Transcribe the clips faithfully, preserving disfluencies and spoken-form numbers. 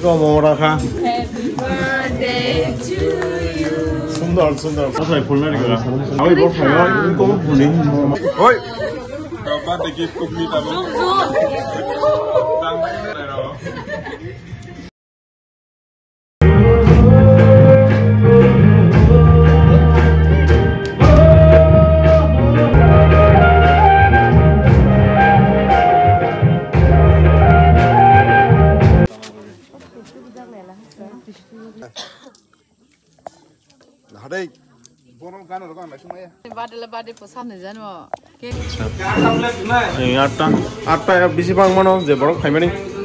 이거 뭐라 가? Happy birthday to you. 순달 순달. 어서 볼래 이거. 아이 뭐 봐요? 이거 볼링. 어이. Kapan tegi kopi tamu? đây आठटा आठटा बेसेबां मानाव जे बरफ खाइमानि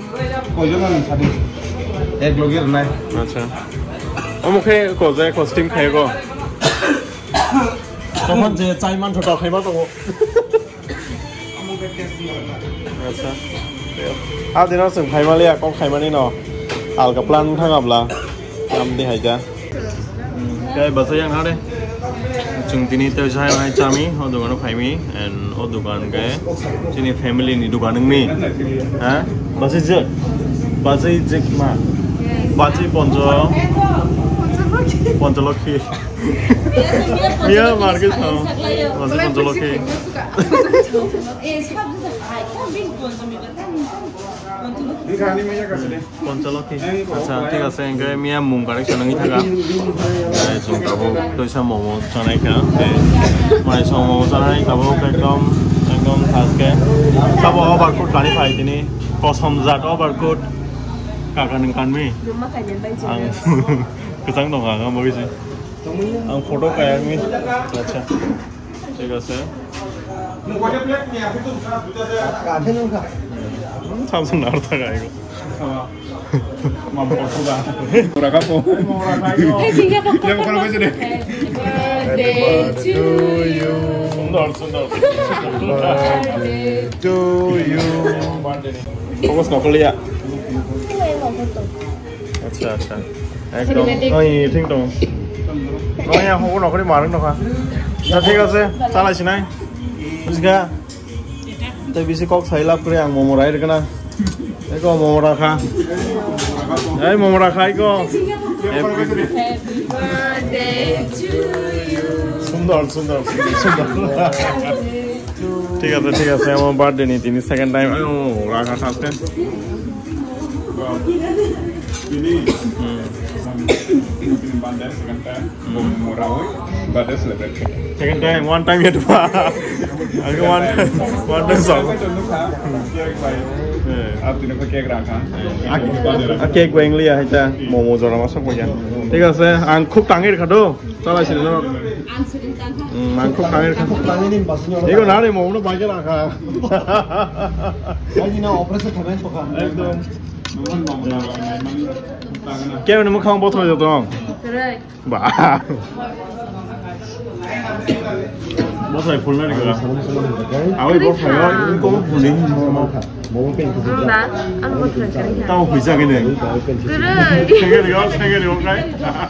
एक लोगे रनाय अच्छा अमुखे को जे कस्टिम खायगो तमन जे चाइमान थटा खाइमा दङ अच्छा आ दिनाव जों खाइमालिया कम खाइमानि न आलगा प्लान थाङाब्ला नाम देहायजा cái bớt thời gian đó đây chúng tin tôi sẽ hai chami ở dukaan nó phải mi and ở dukaan cái sini family ni dukaan ng mi hả bớt gì chứ bớt gì chứ mà bớt gì poncho poncho laki iya market sao bớt gì poncho laki poncho laki अच्छा ठीक है सें cái मिया mùng cái cho nó như thế nào này chúng ta vô tôi sẽ mổ cho này cả mai sau mổ cho này ta vô cái com cái com thắt cái sao bỏ vào cột cái phải thế này có xong giặt ở vào cột cả cái nâng cán mi ăn cái sáng đồng hàng không bao giờ ăn photo cái mi अच्छा ठीक है सें 삼성 나왔다가 이거. 맘먹어봐. 뭐라고? 뭐라고 이거. 이거 뭐라고 해주래. Birthday to you. 손도 안 손도. Birthday to you. Fokus nggak kuliah. अच्छा अच्छा. एकदम. 어이 팅동. 너야 호구 너그리 말은 너가. 자 ठीक আছে চালাইছিনাই. বুঝগা. tôi bị sẽ có thấy là cái hàng mồm đấy được cái nào đấy có mồm ra khá đấy mồm ra khá có Happy birthday to you. সুন্দর সুন্দর সুন্দর ঠিক আছে ঠিক আছে আমার বার্থডে নি তিনি সেকেন্ড টাইম ও রাখা থাকতে ini bandar second time murah bandar celebrate second time one time ya dua aku one one time song artinya pakai gerakan cake của anh Lia hay ta mồ mồ rồi nó sắp qua nhà ঠিক আছে ăn khúc tăng hết cả đâu sao lại xin nó ăn khúc tăng hết cả 이거 나를 몸으로 많이 나가 아니 나 오퍼레이션 가면 또 가. 깨우는 뭐 카운 버터 줬던 그래. 봐 버터에 볼날 이거 아왜 버터요? 이거 볼링 응, 나 아무것도 안 해. 따고 불쌍하네 그래. 생일이요? 생일이 올까요?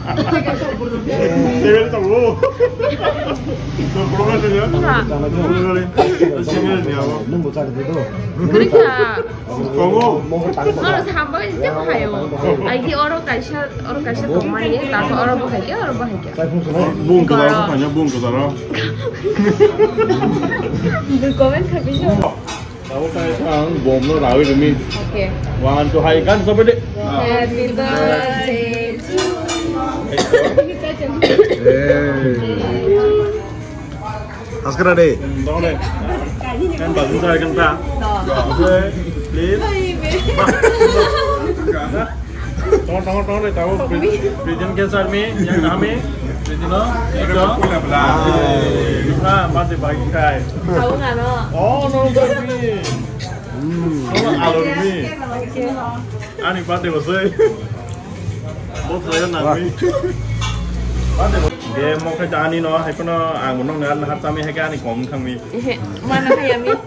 생일이 또 뭐? 너 보러 가시냐? 응 생일이요 눈 못 자게도 그렇게 거고 너는 삼박에 이제 봐요. 아 이게 얼어 가셔 얼어 가셔 동만이 나도 얼어 볼게 얼어 볼게. 문 그다로 아니야 문 그다로 늘 거면 가비죠. 나올 때랑 몸으로 나올 이름이 오케이. one two hai kan sampai deh Happy birthday to you. Askara deh tolong deh kan bantu saya kan tak oke please tolong tolong tolong deh tahu present ke sarmi yang kami present lo itu buka masih bagi kai tahu nggak no? oh no baby no alurmi ani pate bosai bos saya nangmi dia mau ke jani no hai kono ang monong nan hat sami hai kan kom khang mi mana kayak mi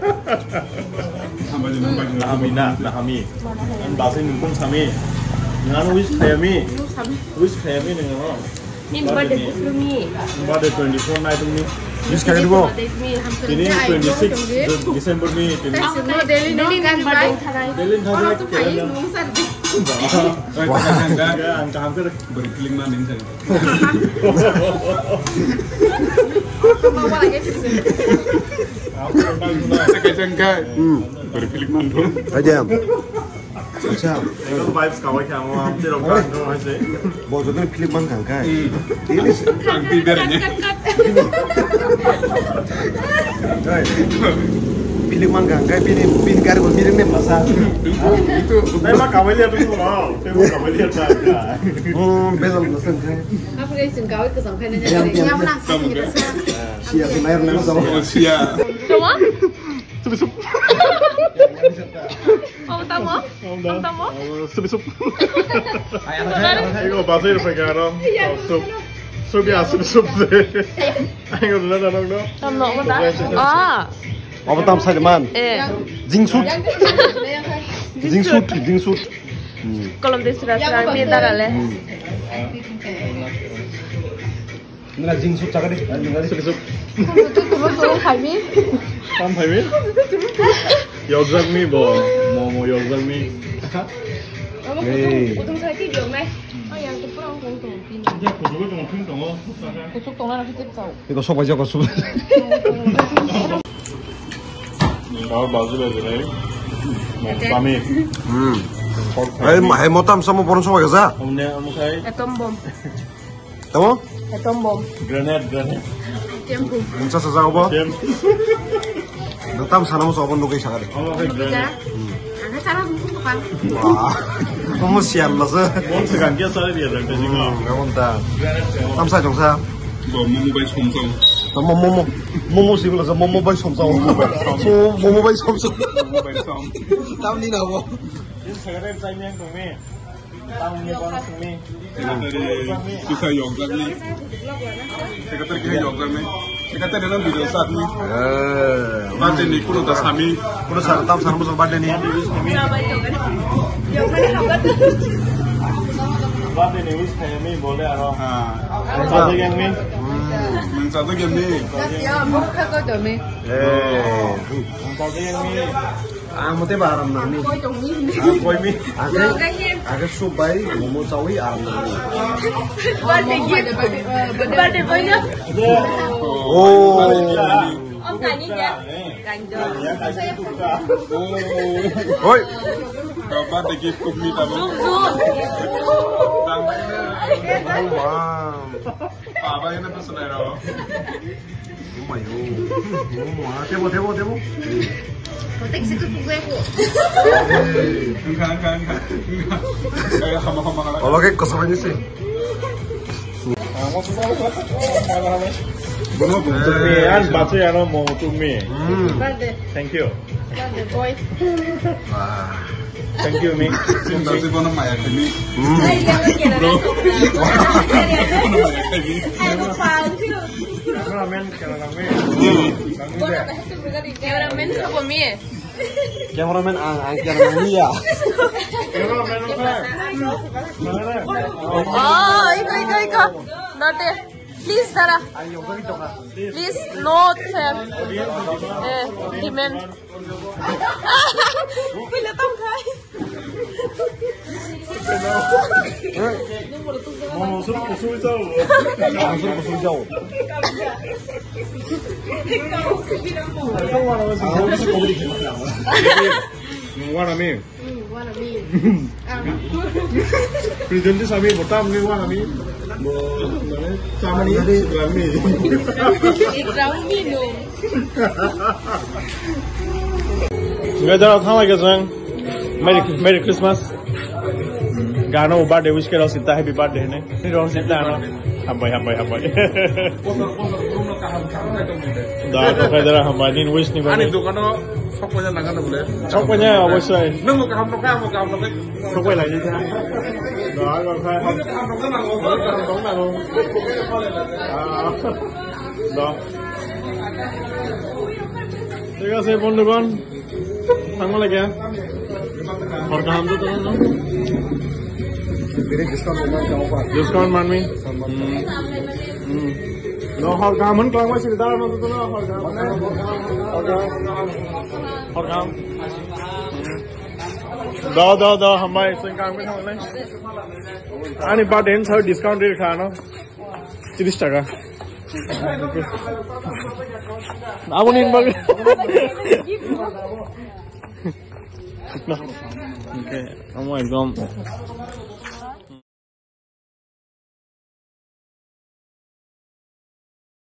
Nahami na, nahami. Ang basin ng kung sami. Nga no wish kaya mi. Wish kaya mi nga no. Ni birthday ko mi. Birthday twenty-four night mi. Wish kaya dito. Ini twenty-six December mi. Daily no kan birthday. Daily thadai. Wah, enggak angka hampir berkeliling maning saya. Bawa lagi sih. Sekejengkai. Berkeliling mandul. Aja. Siap. Itu vibes kawan kamu di lokal itu masih. Bosnya pilih mang kangkai. Ini Nanti bernya. pilih mang kangkai, pilih pilih kari pilih nih masa. Itu Tapi kamu lihat dulu wow, kamu lihat saja. Hmm, besok pesan kan. Apa guys, jengkau itu sampai nanya yang langsung gitu. Siap air nih sama. Sia. Semua? Sup-sup. Kamu tahu mau? Kamu tahu mau? Sup-sup. Iku bahasa Indonesia dong. Sup. Sup ya sup-sup deh. Ayo dulu dong dong. Kamu mau apa? Ah. Apa tam saja man? Eh. Jingsut. Jingsut, jingsut. Kalau di serasa ini darah leh. Nggak jingsut cakap deh. Sup-sup. Betul, Haimi. Tam Haimi. Yogurt mi bo, mau mau yogurt mi. Kamu kutung kutung saya tidur nih. Oh yang itu perang kutung. Ya, kudu dong pun dong. Kutung dong nanti kita tahu. Itu sok aja kau sok. Kalau baju baju ni, kami. Hmm. Hai, hai motam sama porong sok aja. Kemudian kamu saya. Atom bom. Tahu? Atom bom. Granat, granat. Tempo. Bisa saja apa? Jam. Tam sana mau sok nukai cakap deh. Kamu kayak granat. Karena cara mungkin bukan. Wah, kamu sial lah sih. Mau sekarang dia saya dia dan kasih kau. Nggak muntah. Tam saja dong saya. Bawa mumu bayi somsong. Momo momo momo sih lah, momo bayi somsong. Momo bayi somsong. Mumu bayi som. Tam ni nak apa? Ini sekarang saya yang kami. Tamunya orang sini. Sekretari kita yogurt nih. Sekretari kita yogurt nih. Sekretari dalam video saat nih. Eh, Nanti nih kulo das kami. udah sana tam sana musuh badan ni. Yang mana kabar? Bapak ini wis kayak mi boleh atau? Ah, Satu yang mi. satu game nih. Ya, mau kakak tuh nih. Eh, Satu yang mi. kamu teh baram nami. Kau tuh nih. Koi mi. Ada ada subai momo cawi aram nami. Bade gitu. Bade banyak. Oh. Om tanya ya. Ganjol. Ya kasih buka. Oh. Oi. Bapak tegi kumi tamu. Zoom zoom. Wow. Apa ini personero? Oh my god. Oh, tebo tebo tebo. Kotek situ gue aku. Enggak enggak enggak. Kayak hama-hama kalau. Kalau kayak kosannya sih. Mau suka apa? Mana mana? Belum Tumi, an baca ya no mau tumi. Bade. Thank you. Bade boy. Wah. Thank you mi. Cinta sih kono maya ini. Ay, jangan kira. Bro. Aku panggil. Ramen kalau ramen. Cameraman siapa mi? Cameraman ang ang cameraman dia. Kalau ramen apa? Mana? Oh, iko iko iko. Note. Please Dara. Please note sir. Eh, demand. Pila tong kai. Mau suruh suruh jauh. Langsung ke jauh. Itu mana masih? Aku bisa komunikasi sama. Mana mi? Wanna me. Present sami botam ni mana mi? Sama ni sebelah mi. Ikram minum. Enggak jauh sama lagi sayang. Merry Merry Christmas. Gano birthday wish kero sita happy birthday ne. Ni dong sita no. Hambai hambai hambai. Dah to kaya dara hambai ni wish ni bani. Ani dukano soknya nangan boleh. Choknya অবশ্যই. Nung mo kaham nung kaham kaham nung. Chokwe lagi ta. Dah ko kaya. Kaham nung nang mo. Kaham nung nang mo. Ah. Dah. ঠিক আছে বন্ধুগণ থাকবো লাগে और काम तो तो ना मेरे डिस्काउंट में जाओ पर डिस्काउंट मान में नो और काम मन काम से दार न तो ना और काम और काम और काम दाव दाव दाव हमारे संकांग में थांगले आनी बात इन सब डिस्काउंट रेट खाना तीस टका आपन इन बग ओके हम एकदम